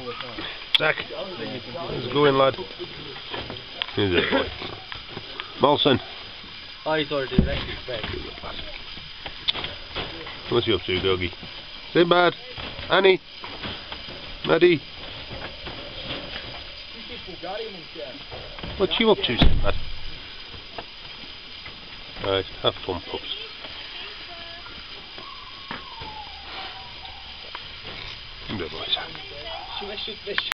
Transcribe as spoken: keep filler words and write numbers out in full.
Zach, how's it going, lad? Here's it, boy. Molson. I thought it was actually bad. What's you up to, doggy? Sinbad? Annie? Maddie? What you up to, Sinbad? Alright, have fun, pups. Good boys.